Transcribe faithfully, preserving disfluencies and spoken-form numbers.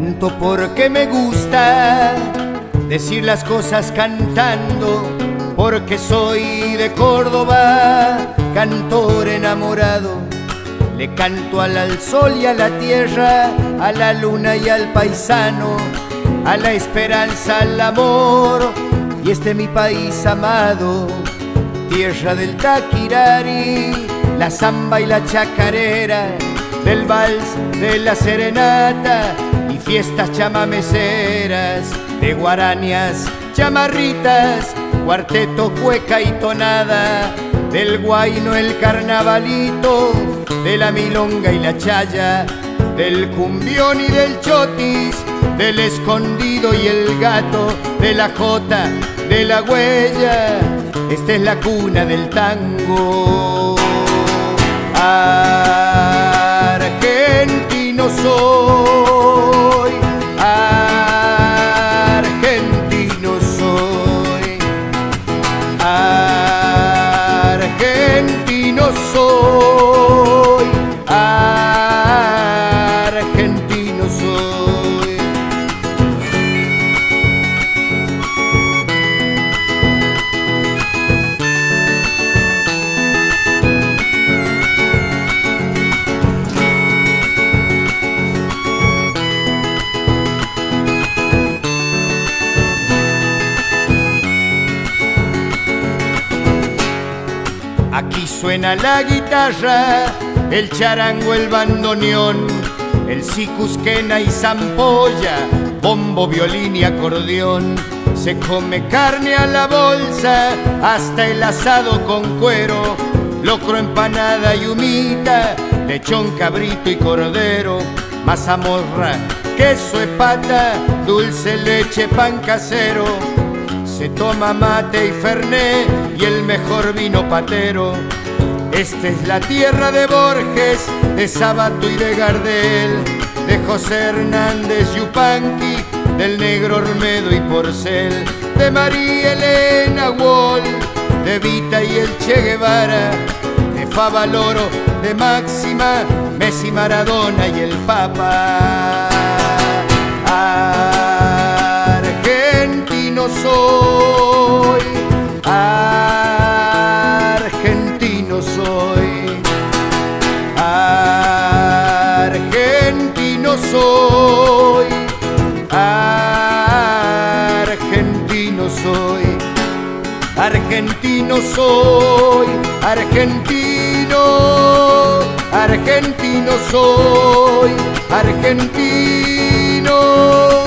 Canto porque me gusta decir las cosas cantando, porque soy de Córdoba, cantor enamorado. Le canto al, al sol y a la tierra, a la luna y al paisano, a la esperanza, al amor, y este es mi país amado. Tierra del taquirari, la samba y la chacarera, del vals, de la serenata y fiestas chamameceras, de guarañas, chamarritas, cuarteto, cueca y tonada, del guayno, el carnavalito, de la milonga y la chaya, del cumbión y del chotis, del escondido y el gato, de la jota, de la huella. Esta es la cuna del tango. Argentino soy, argentino soy, argentino soy, argentino soy. Aquí suena la guitarra, el charango, el bandoneón, el sicusquena y zampolla, bombo, violín y acordeón. Se come carne a la bolsa, hasta el asado con cuero, locro, empanada y humita, lechón, cabrito y cordero, mazamorra, queso de pata, dulce leche, pan casero. Se toma mate y fernet y el mejor vino patero. Esta es la tierra de Borges, de Sabato y de Gardel, de José Hernández Yupanqui, del negro Olmedo y Porcel, de María Elena Wall, de Vita y el Che Guevara, de Favaloro, de Máxima, Messi, Maradona y el Papa. Argentino soy, argentino soy, argentino soy, argentino soy, argentino soy, argentino, argentino soy, argentino.